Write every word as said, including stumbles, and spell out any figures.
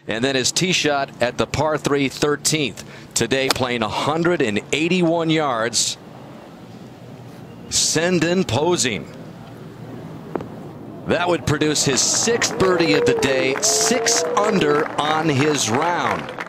And then his tee shot at the par three thirteenth today, playing one hundred eighty-one yards. Senden posing. That would produce his sixth birdie of the day, six under on his round.